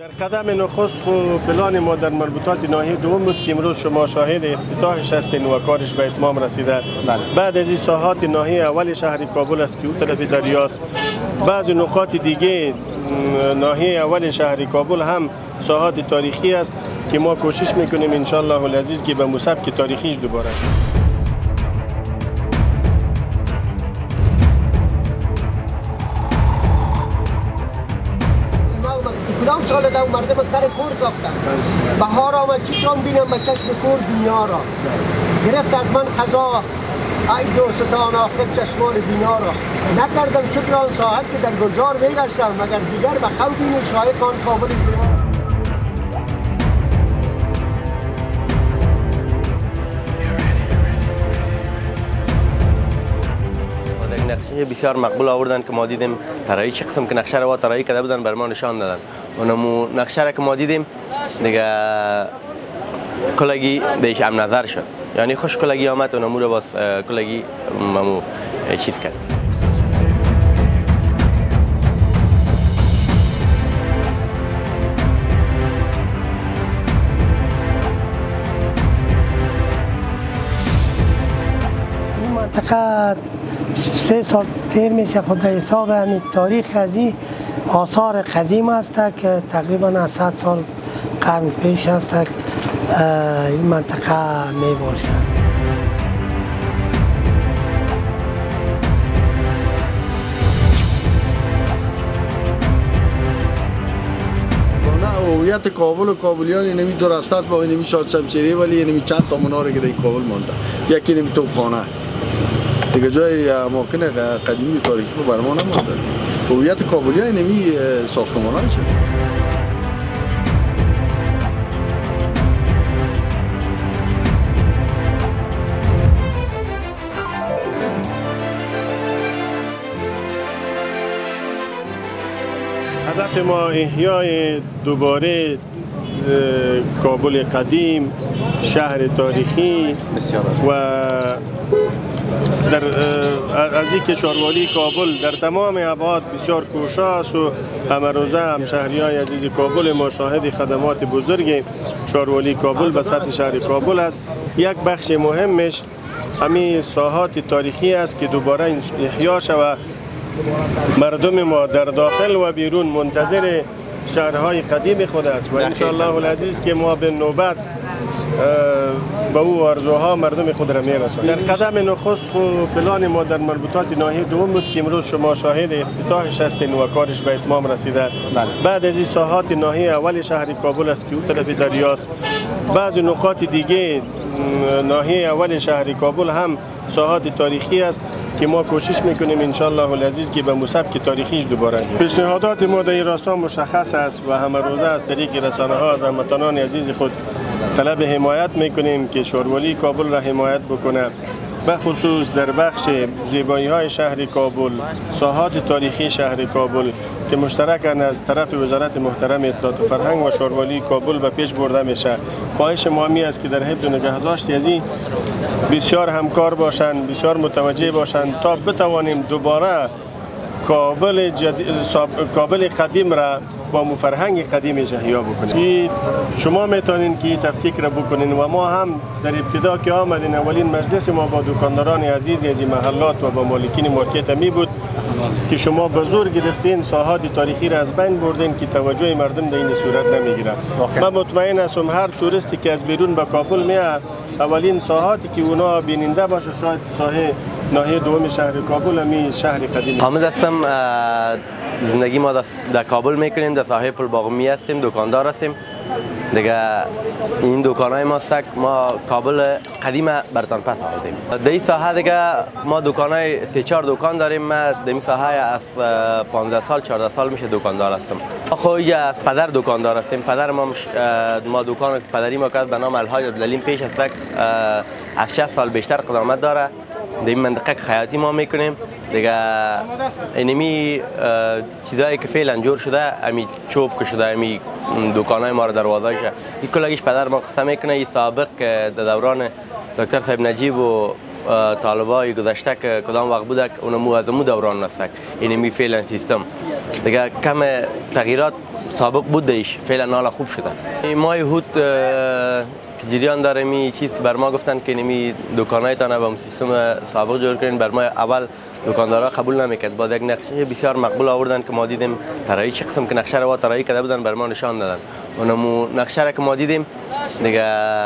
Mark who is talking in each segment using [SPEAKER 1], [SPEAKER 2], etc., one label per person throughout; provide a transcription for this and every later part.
[SPEAKER 1] در قدم نخست و پلان ما در مربوطات ناحیه دوم بود که امروز شما شاهد افتتاحش هستین و کارش به اتمام رسیده. بعد از این ساحات ناحیه اول شهر کابل است که اون طرف دریاست. بعضی نقاط دیگه ناحیه اول شهر کابل هم ساحات تاریخی است که ما کوشش میکنیم ان شاء الله العزیز که به سبک تاریخیش دوباره.
[SPEAKER 2] کدام سال دو مردم سر کور ساختن بهار آمد چشم بینم به چشم کور دنیا را گرفت از من قضا ای دوستان آخر چشمان دنیا را نکردم شکر آن ساعت که در گلزار میگشتم مگر دیگر به خواب بین شاهد آن کابل زیبا.
[SPEAKER 3] نقشه بسیار مقبول آوردن که ما دیدیم طراحی چه قسم که نقشه رو طراحی کرده بودن بر ما نشان دادن. اونمو نقشه را که ما دیدیم دیگه کلگی دیش هم نظر شد، یعنی خوش کلگی آمد اونمو رو باز کلگی ممو چیز کرد.
[SPEAKER 4] این منطقه 3 سال تیر میشه خود حساب همین تاریخ از این آثار قدیم است که تقریبا 100 سال قرن پیش است این منطقه می باشد.
[SPEAKER 5] هویت کابل و کابلیان اینمی دو راسته است با اینمی شاد شمشیری ولی اینمی چند تا مناره که در کابل مانده. یکی اینمی توپخانه دیگه جای اماکن قدیمی و تاریخی رو برما نمانده. هویت کابلی ها اینمی ساختمان های شد.
[SPEAKER 1] هدف ما احیای دوباره کابل قدیم، شهر تاریخی و از این کشوروالی کابل در تمام ابعاد بسیار کوشاست و همه روزه همشهریای عزیز کابل ما شاهد خدمات بزرگ شهروالی کابل به سطح شهر کابل است. یک بخش مهمش همین ساحات تاریخی است که دوباره احیا شود. مردم ما در داخل و بیرون منتظر شهرهای قدیم خود است و ان شاء الله العزیز که ما به نوبت به او آرزوها مردم خود را میرسانیم. در قدم نخست و پلان ما در مربوطات ناحیه دوم بود که امروز شما شاهد افتتاحش هستین و کارش به اتمام رسیده. بعد از این ساحات ناحیه اول شهر کابل است که اون طرف دریاست. بعضی نقاط دیگه ناحیه اول شهر کابل هم ساحات تاریخی است که ما کوشش میکنیم ان شاء الله العزیز که به سبک تاریخیش دوباره. پیشنهادات ما در این راستا مشخص است و همه روزه از طریق رسانه ها از هموطنان عزیز خود طلب حمایت میکنیم که شهروالی کابل را حمایت بکنه، به خصوص در بخش زیبایی های شهر کابل، ساحات تاریخی شهر کابل که مشترکاً از طرف وزارت محترم اطلاعات و فرهنگ و شهروالی کابل به پیش برده میشه. خواهش ما همی است که در حفظ و نگهداشت از این بسیار همکار باشند، بسیار متوجه باشند تا بتوانیم دوباره کابل قدیم را با فرهنگ قدیمش احیا بکنیم. شما میتونین که تفکیک را بکنین و ما هم در ابتدا که آمدین اولین مجلس ما با دکانداران عزیز از محلات و با مالکین موقعیت می بود که شما به زور گرفتین ساحات تاریخی را از بین بردین که توجه مردم در این صورت نمیگیره. من مطمئن هستم هر توریستی که از بیرون به کابل میاد اولین ساحاتی که اونا بیننده باشه شاید ساحه ناحیه دوم شهر کابل همی شهر قدیم.
[SPEAKER 3] حامد هستم، زندگی ما در کابل میکنیم، در ساحه پل باغمی هستیم، دکاندار هستیم دیگه. این دکانای ما است ما کابل قدیم برتان پس آوردیم. در این ساحه دیگه ما دکانای 3-4 دکان داریم. ما در این ساحه از 15 سال 14 سال میشه دکاندار هستم. ما خود از پدر دکاندار هستیم. پدر ما دکان پدری ما کرد به نام الحاج عبدالعلیم پیش است، از 60 سال بیشتر قدامت داره. در این منطقه خیاطی ما میکنیم دیگه. اینمی چیزایی که فعلا جور شده امی چوب که شده امی دکانای ما رو دروازه‌اش این کلگیش پدر ما قصه میکنه. این سابق در دوران دکتر صاحب نجیب و طالبای گذشته که کدام وقت بوده اونمو از مو دوران است. اینمی فعلا سیستم دیگه کم تغییرات سابق بود دیش فعلا حالا خوب شده. ما یهود که جریان داره می چیز بر ما گفتن که نمی دکانایتان با سیستم سابق جور کنین. بر ما اول دکاندارا قبول نمیکرد. بعد یک نقشه بسیار مقبول آوردن که ما دیدیم طراحی چه قسم که نقشه رو طراحی کرده بودن بر ما نشان دادن. اونمو نقشه را که ما دیدیم دیگه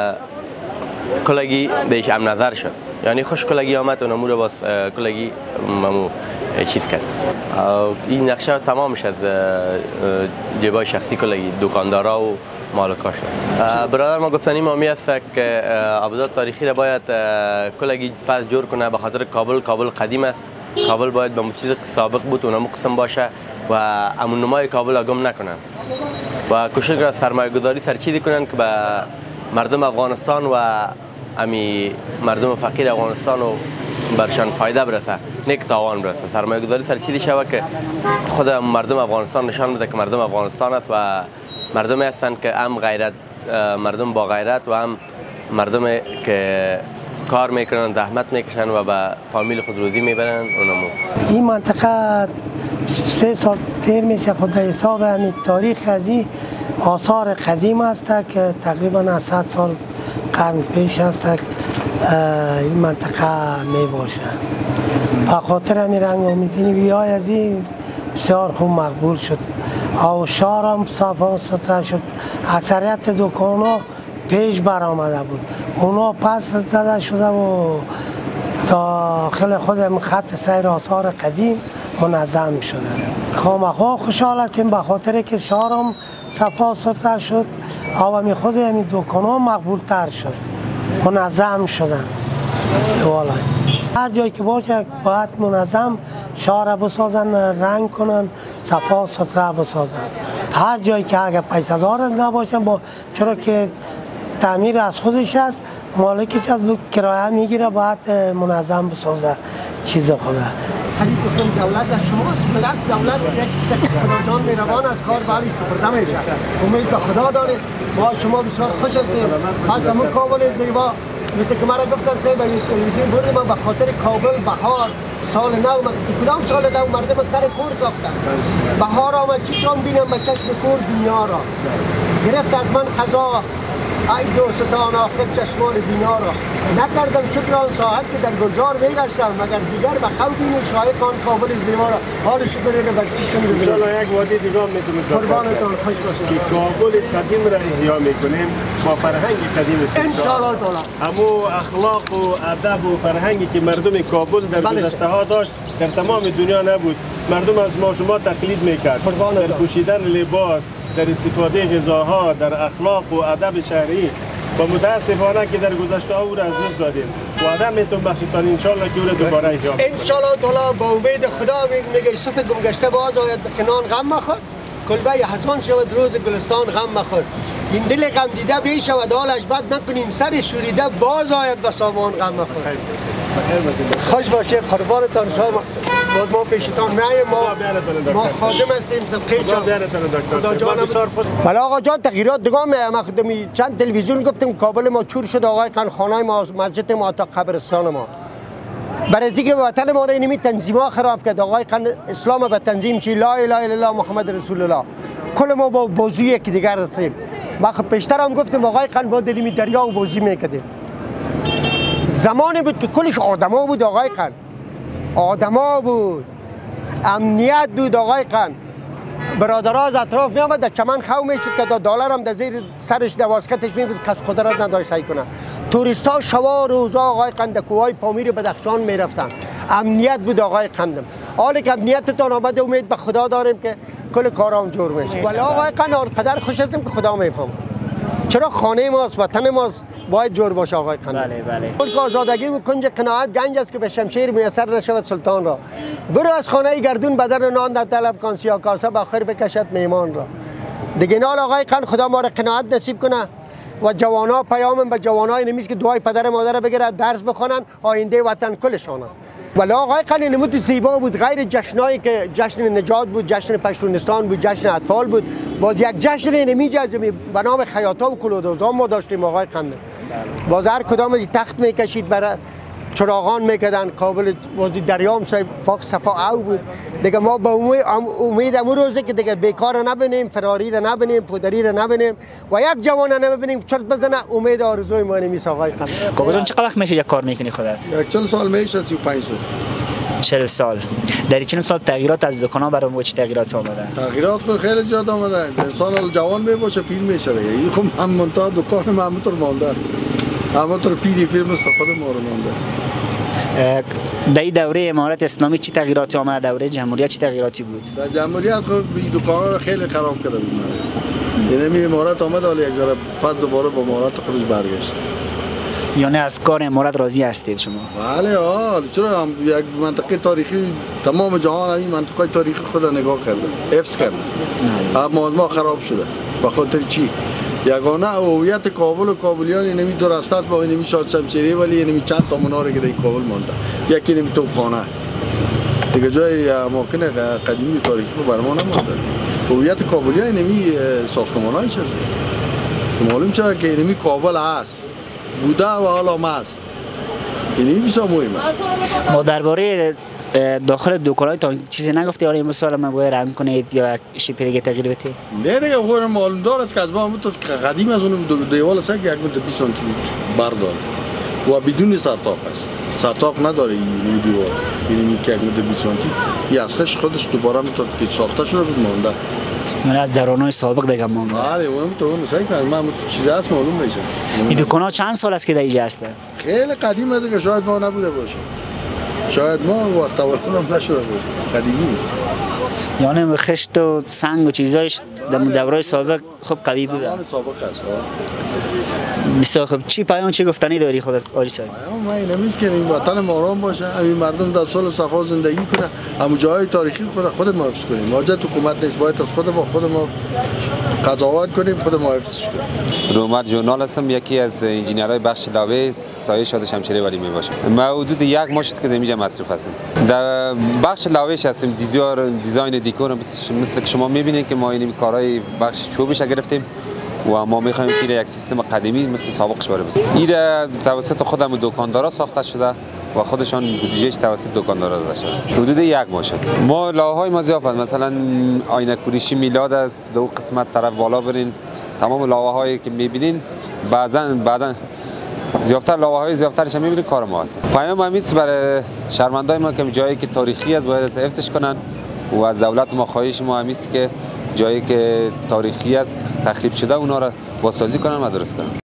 [SPEAKER 3] کلگی دیش ام نظر شد، یعنی خوش کلگی آمد. اونمو رو باز کلگی ممو چیز کرد. این نقشه تمامش از جیبای شخصی کلگی دکاندارا و مالکا شد. برادر ما گفتنی ما میست که آبادات تاریخی را باید کلگی پس جور کنه، به خاطر کابل قدیم است. کابل باید به چیز سابق بود اونمو قسم باشه و امون نمای کابل را گم نکنن و کوشش کنن سرمایه گذاری سرچیدی کنن که به مردم افغانستان و امی مردم فقیر افغانستان و برشان فایده برسه، نه که تاوان برسه. سرمایه گذاری سرچیدی شوه که خود مردم افغانستان نشان بده که مردم افغانستان است و مردمی هستند که هم غیرت، مردم با غیرت و هم مردم که کار میکنن، زحمت میکشن و به فامیل خود روزی میبرن. اونمو
[SPEAKER 4] این منطقه 3 سال تیر میشه خود حساب همین تاریخ از این آثار قدیم است که تقریبا 100 سال قرن پیش است این منطقه می باشد. به خاطر همین رنگ آمیزی بیای از این بسیار خوب مقبول شد. او شهر هم صفا سطح شد. اکثریت دکان ها پیش برآمده بود، اونا پس زده شده و داخل خود خط سیر آثار قدیم منظم شده. خامخا خوشحال هستیم به خاطر که شهر هم صفا سطح شد. او خود همین دکان ها مقبول تر شد، منظم شدن. هر جایی که باشه باید منظم شهر بسازن، رنگ کنن، صفا سطح بسازن. هر جایی که اگر پیسه دار نباشن چرا که تعمیر از خودش است، مالکش از کرایه میگیره، باید منظم بسازه چیز خوده.
[SPEAKER 2] خیلی گفتم دولت از شماست، دولت یک سکه خداجان میروان از کار بری سپرده میشه. امید به خدا دارید. ما شما بسیار خوش هستیم. پس همون کابل زیبا مثل که مرا گفتن سه بری تلویزیون بردیم به خاطر کابل بهار سال نو کدام سال نو مردم سر کور ساختن. بهار آمد چشم بینم به چشم کور دنیا را گرفت از من قضا ای دوستان آخر چشمان دنیا را نکردم شکر آن ساعت که در گلزار میگشتم مگر دیگر به خوبین شایقان کابل زیبا را حال شکر اینه به چشم ببینم.
[SPEAKER 1] انشاءالله یک وادی دیگه هم میتونید
[SPEAKER 2] قربانتان خوش باشید.
[SPEAKER 1] کابل قدیم را احیا میکنیم با فرهنگ قدیمش.
[SPEAKER 2] انشاءالله تعالی
[SPEAKER 1] همو اخلاق و ادب و فرهنگی که مردم کابل در گذشته ها داشت در تمام دنیا نبود. مردم از ما شما تقلید میکرد در پوشیدن لباس، در استفاده غذاها، در اخلاق و ادب شهری و متاسفانه که در گذشته ها او را از دست دادیم. وعده میتون بخشیدتان انشالله که او را دوباره احیا کنیم.
[SPEAKER 2] انشالله تعالی با امید خدا میگه صف گمگشته باز آید به کنان غم مخور، کلبه حسان شود روز گلستان غم مخور. این دل غم دیده بیشود حالش بد نکنین، سر شوریده باز آید به سامان غم مخور. خوش باشید، قربانتان شما. ما پیشتان میاییم، ما خادم هستیم سبقه چا خدا جانم. بله آقا جان تغییرات دیگه ما خودمی چند تلویزیون گفتیم کابل ما چور شد آقای قن، خانه ما، مسجد ما تا قبرستان ما. برای اینکه وطن ما را اینمی تنظیم‌ها خراب کرد. آقای قن اسلام به تنظیم چی لا اله الا الله محمد رسول الله. کل ما با بازی یک دیگر هستیم. ما پیشتر هم گفتیم آقای قن با دلیمی دریا و بازی میکردیم. زمانی بود که کلش آدما بود آقای قن. آدما بود، امنیت بود آقای قن. برادرها از اطراف می آمد در چمن خو میشد که دلار هم در زیر سرش در واسکتش می بود، کس قدرت نداشت سعی کنه. توریستا شوا روزا آقای قن در کوههای پامیر بدخشان می رفتن. امنیت بود آقای قندم. حالی که امنیتتان آمده امید به خدا داریم که کل کارام جور میشه. ولی آقای قن آنقدر خوش هستیم که خدا میفهمه. چرا خانه ماست، وطن ماست، باید جور باشه آقای قن.
[SPEAKER 3] بله بله.
[SPEAKER 2] ملک آزادگی و کنج قناعت گنج است که به شمشیر میسر نشود سلطان را. برو از خانه گردون بدر نان در طلب کن، سیاه کاسه بخیر بکشد میمان را. دیگه نال آقای قن خدا ما را قناعت نصیب کنه و جوانا پیام به جوانای نمیست که دعای پدر مادر بگیرد درس بخونن، آینده وطن کلشان است. ولی آقای قن نمود زیبا بود، غیر جشنایی که جشن نجات بود، جشن پشتونستان بود، جشن اطفال بود، با یک جشن نمیجه به نام خیاطا و کلودوزا ما داشتیم آقای قن. باز هر کدام از تخت میکشید برای چراغان میکردن کابل وادی دریام سای پاک صفا او بود دیگه. ما به امید امو روزه که دیگه بیکار نبینیم، فراری را نبینیم، پودری را نبینیم و یک جوان نبینیم چرت بزنه. امید آرزوی ما نمیست آقای قدیم.
[SPEAKER 6] کابل چقدر وقت میشه یک کار میکنی خودت؟
[SPEAKER 5] 40 سال میشه، 35 سال.
[SPEAKER 6] 40 سال. در 40 سال تغییرات از دکانا برای ما چه تغییرات آمده؟
[SPEAKER 5] تغییرات خیلی زیاد آمده. انسان جوان می باشه پیر میشه دیگه. این خب هم منتها دکان ما همونطور مانده. همونطور پیر مثل خود ما رو مانده.
[SPEAKER 6] در این دوره امارت اسلامی چه تغییراتی آمده؟ دوره جمهوریت چه تغییراتی بود؟
[SPEAKER 5] در جمهوریت خب دکانا رو خیلی خراب کرده بود. یعنی امارت آمد ولی یک ذره پس دوباره با امارت خودش برگشت.
[SPEAKER 6] یعنی از کار امارت راضی هستید شما؟
[SPEAKER 5] بله چرا یک منطقه تاریخی تمام جهان این منطقه تاریخی خود نگاه کرده، حفظ کرده. اما ما خراب شده. به خاطر چی؟ یگانه هویت کابل و کابلیان اینمی دو راسته است با اینمی شاد شمشیری ولی اینمی چند تا مناره که در کابل مانده. یکی اینمی توپخانه. دیگه جای اماکن قدیمی تاریخی خود بر ما نمانده. هویت کابلیان اینمی ساختمان‌های چیزه. معلوم شد که اینمی کابل هست. بوده و حالا ماست. اینی بسیار مهمه.
[SPEAKER 6] ما درباره داخل دکان‌هایتان چیزی نگفتی؟ آره مثلا من باید رنگ کنید یا شیپی دیگه تغییر بدید؟
[SPEAKER 5] نه دیگه خود معلوم دار است که از ما همونطور قدیم از اون دیوال است که 1 متر 20 سانتی متر برداره و بدون سرطاق است. سرطاق نداره این دیوار. این که 1 متر 20 سانتی یا از خش خودش دوباره میتونه که ساخته شده بود مانده.
[SPEAKER 6] من از درونای سابق دیگه مانده.
[SPEAKER 5] بله اونم تو اون سعی کنم من چیزی هست معلوم میشه.
[SPEAKER 6] این دکان‌ها چند سال است که در اینجا هسته؟
[SPEAKER 5] خیلی قدیم است که شاید ما نبوده باشه. شاید ما وقت اولم نشده باشه. قدیمی است.
[SPEAKER 6] یعنی خشت و سنگ و چیزایش در دورای سابق خوب قوی بوده.
[SPEAKER 5] زمان سابق است.
[SPEAKER 6] بسیار خوب. چی پیام چی گفتنی داری خودت آجی صاحب؟
[SPEAKER 5] ما اینمیز که این وطن ما آرام باشه، همین مردم در صلح و صفا زندگی کنه، همون جاهای تاریخی خود ما حفظ کنیم. حاجت حکومت نیست، باید از خود ما قضاوت کنیم، خود ما حفظش کنیم.
[SPEAKER 7] رومر ژورنال هستم، یکی از انجینرهای بخش لاوه سایه شاد شمشیری ولی میباشم. ما حدود 1 ماه شد که اینجا مصروف هستیم. در بخش لاوه هستیم، دیزاین دیکور مثل که شما میبینید که ما این کارهای بخش چوبش گرفتیم و ما میخوایم که یک سیستم قدیمی مثل سابقش بره بزنیم. این توسط خودم دکاندارا ساخته شده و خودشان بودجهش توسط دکاندارا داده شده. حدود 1 ماه شد. ما لاوه‌های ما زیاد مثلا آینه کوریشی میلاد از 2 قسمت طرف بالا برین، تمام لاوه‌هایی که میبینین بعداً زیافتر لاوه‌های زیافترش هم میبینید کار ما هست. پیام همیست برای شهروندای ما که جایی که تاریخی است باید حفظش کنن و از دولت ما خواهش ما همیست که جایی که تاریخی است تخریب شده اونا را بازسازی کنن و درست کنن.